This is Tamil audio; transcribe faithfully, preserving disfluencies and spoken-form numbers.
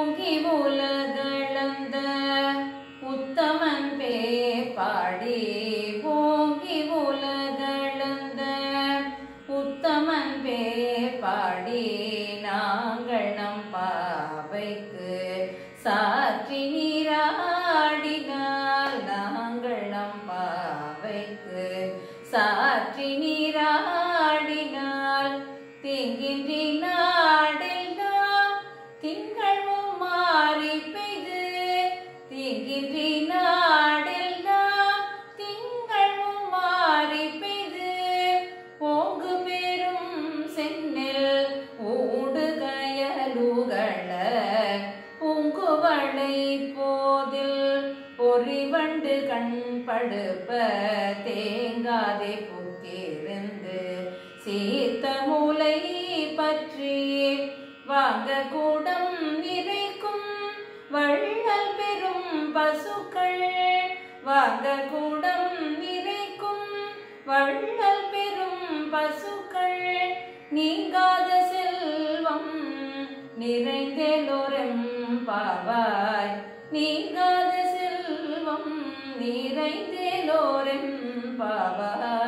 ஓங்கி உலகளந்த உத்தமன் பேர் பாடி ஓங்கி உலகளந்த உத்தமன் பேர் பாடி நாங்கள் நம் பாவைக்கு சாற்றி நீராடினால் நாங்கள் நம் பாவைக்கு சாற்றி நீராடினால் தீங்கின்றி நாடெல்லாம் திங்களும் மாறி பெய்து தீங்கின்றி நாடெல்லாம் திங்களும் மாறி பெய்து ஓங்கு பெரும் செந்நெல் ஊடுகயலுகள பூங்குவளை போதில் பொறிவண்டு கண்படுப்ப தேங்காதே புக்கிருந்து சீர்த்த மூலை பற்றி வாங்க கூடம் நிறைக்கும் வள்ளல் பெரும் பசுக்கள் வாங்க கூடம் நிறைக்கும் வள்ளல் பெரும் பசுக்கள் நீங்காத செல்வம் நிறைந்தேலோரெம் பாவாய் நீங்காத செல்வம் நிறைந்தேலோரெம் பாவாய்.